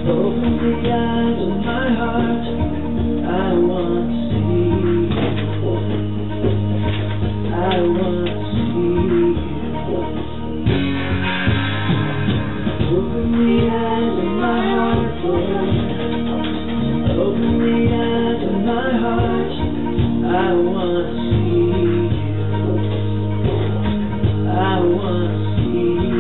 Open the eyes of my heart, I want to see you. I want to see you. Open the eyes of my heart, Lord. Open the eyes of my heart, I want to see you. I want to see you.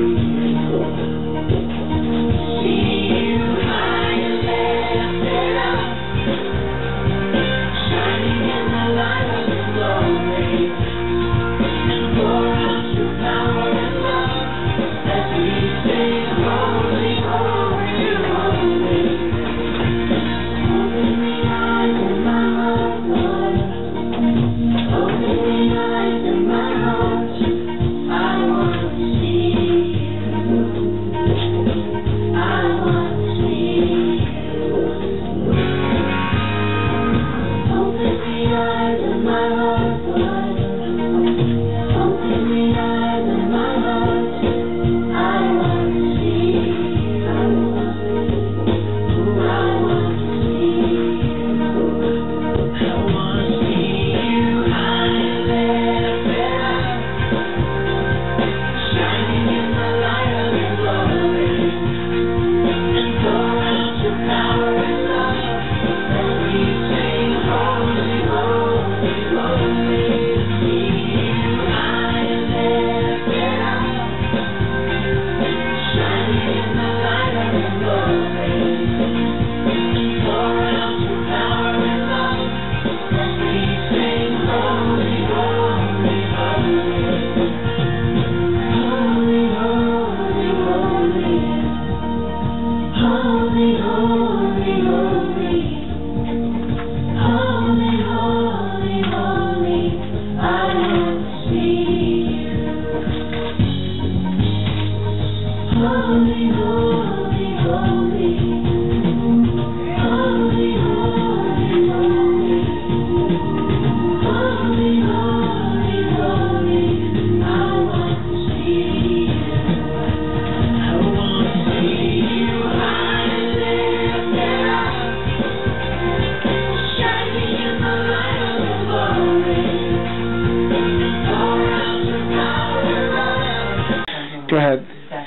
Go ahead.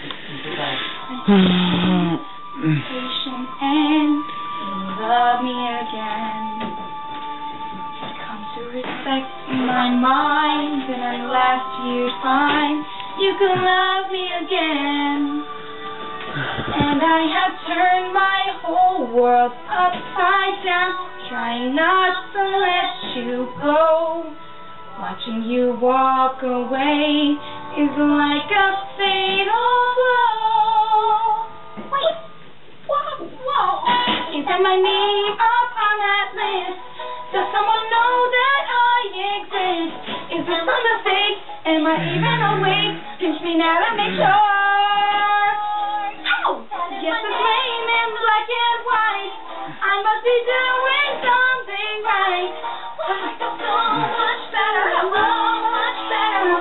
Patient and love me again. Come to respect my mind, and at last you'd find you can love me again. And I have turned my whole world upside down, trying not to let you go. Watching you walk away is like a fatal blow. Wait, whoa. Is that my name up on that list? Does someone know that I exist? Is this a mistake? Am I even awake? Pinch me now to make sure. Oh, yes, it's name in black and white. I must be doing something right. I feel so much better, so much better.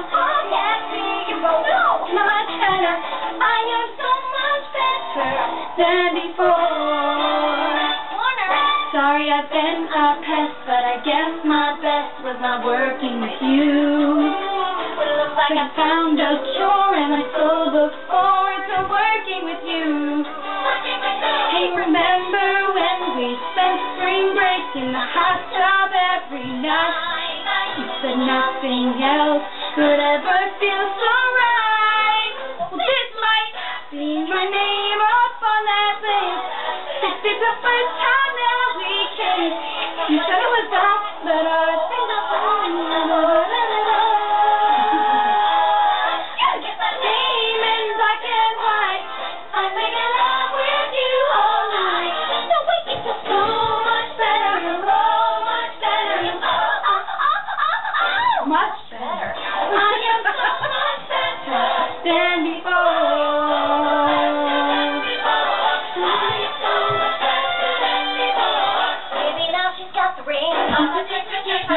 Much better. I am so much better than before. Sorry I've been a pest, but I guess my best was not working with you. Looks like I found a cure, and I so look forward to working with you. Hey, remember when we spent spring break in the hot tub every night? You said nothing else could ever feel so right. This might be my name up on that list. This is the first time that we kissed. You said it was wrong, but I think that's wrong. Get my name in black and white. I'm making love with you all night. The way you feel so much better, so much better, much better. I am so much better than before. Baby, now she's got the ring.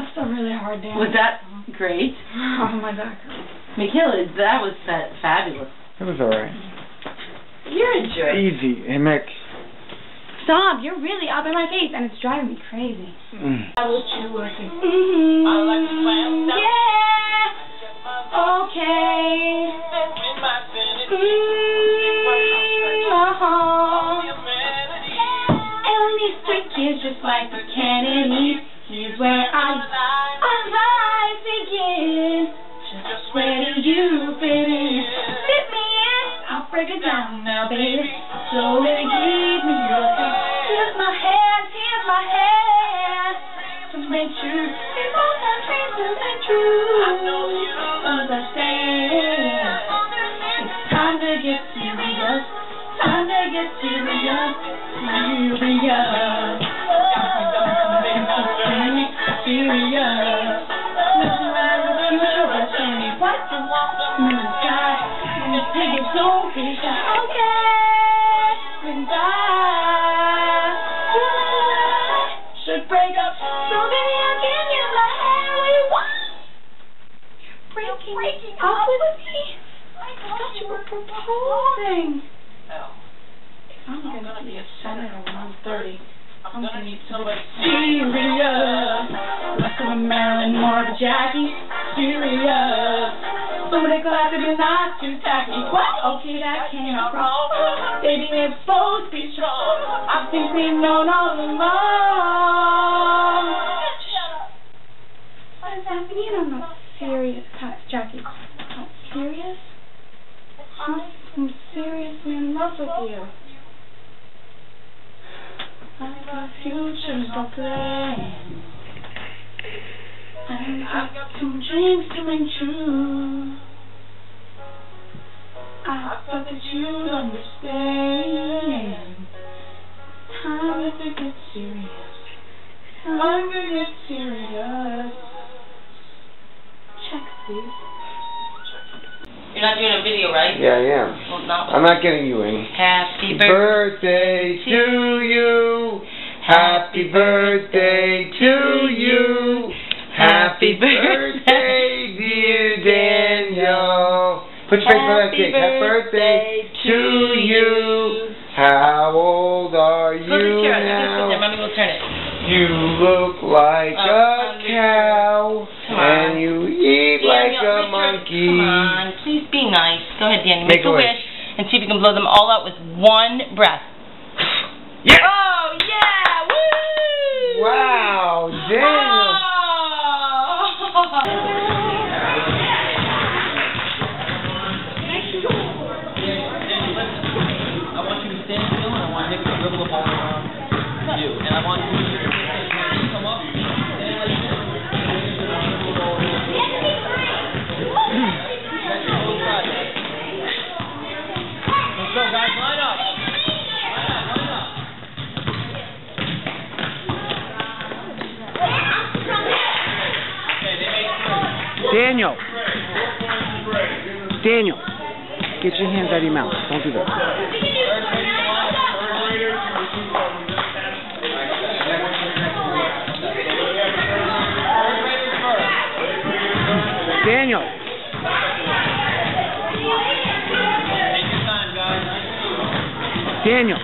That's a really hard dance. Was that great? Oh, my back hurts. Michaela, that was fabulous. It was alright. You're a jerk. Easy. Hey, Mick. Stop, you're really up in my face, and it's driving me crazy. I was you working. I like to slam down. Yeah. Okay. And these 3 kids just like the Kennedys. Here's where our lives begin. Just where do you fit in? Fit me in. I'll break it down now, baby. Slowly give me your hand. Here's my hand, to make sure we both have dreams to make true. Understand? It's time to get serious. Time to get serious. Serious. Listen like the future will tell me what to want in the sky. And the pig is so fish. Okay. Goodbye. Should break up. So baby, I'll give you my hand. Wait, what? You're breaking up with me? I thought you were proposing. If I'm gonna be upset at 1:30, I'm gonna need somebody serious. Like a Marilyn Monroe, Jackie. Serious. Somebody clap to be not too tacky. What? Okay, that came across. Baby, we're both be strong. I think we've known all along. Shut up. What does that mean? I'm not serious, Jackie. Not serious? I'm seriously in love with you. I've got futures to plan. I've got some dreams to make true. I thought that you'd understand. Time to get serious. Time to get serious. Check, please. You're not doing a video, right? Yeah, I am. Well, no. I'm not getting you any. Happy birthday to you. Happy birthday to you. Happy birthday, dear Daniel. Put your face on that cake. Happy birthday to you. How old are you now? Mommy will turn it. You look like a cow, and you eat like a monkey. Come on, please be nice. Go ahead, Danny. Make a wish. And see if you can blow them all out with one breath. Yeah! Oh, yeah! Woo! Wow, Daniel. I want you to stand still, and I want Nick to dribble the ball around you. And I want you to come up, stand like this. Let's go, guys. Line up. Okay, they made 3. Daniel. Daniel. Get your hands out of your mouth. Don't do that. Daniel. Take your time, guys. Daniel.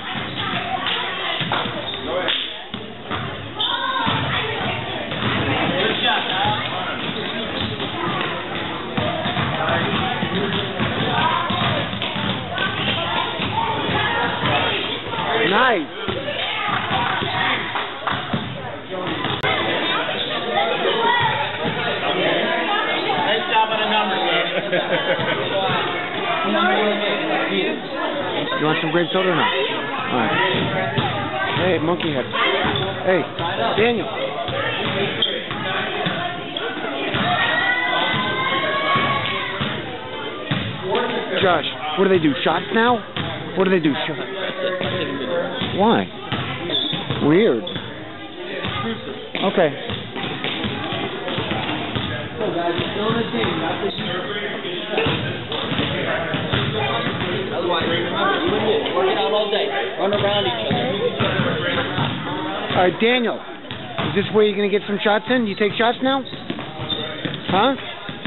Good shot, guys. Nice. Nice job on the numbers, man. You want some grape soda or not? Alright. Hey, monkey head. Hey, Daniel. Josh, what do they do? Shots now? What do they do? Shots? Why? Weird. Okay. Otherwise, remember, you and me, work it out all day. Run around each other. Alright, Daniel. this where you're going to get some shots in? You take shots now? Huh?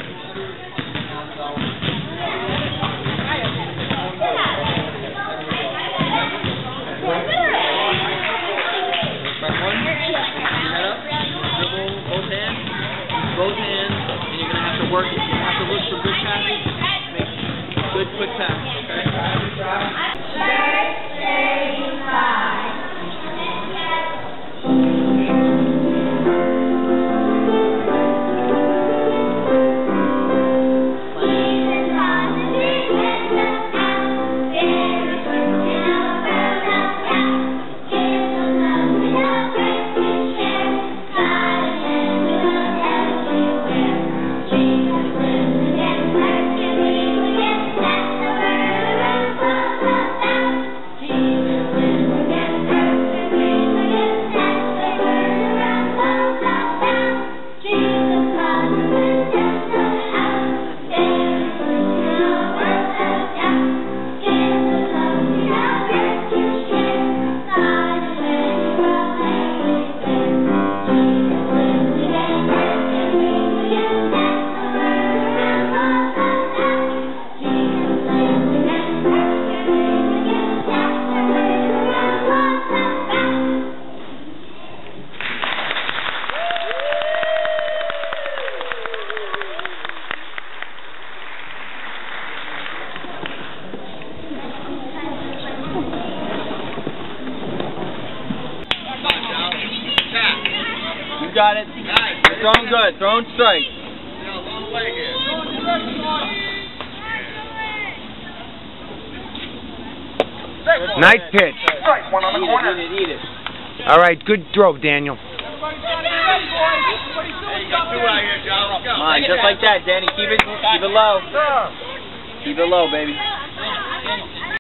Both hands, and you're going to have to work it. You have to look for good passes, make good quick passes, okay? You got it. You're throwing good. Throwing straight. Nice pitch. Eat it. All right, good throw, Daniel. Come on, just like that, Danny. Keep it low. Keep it low, baby.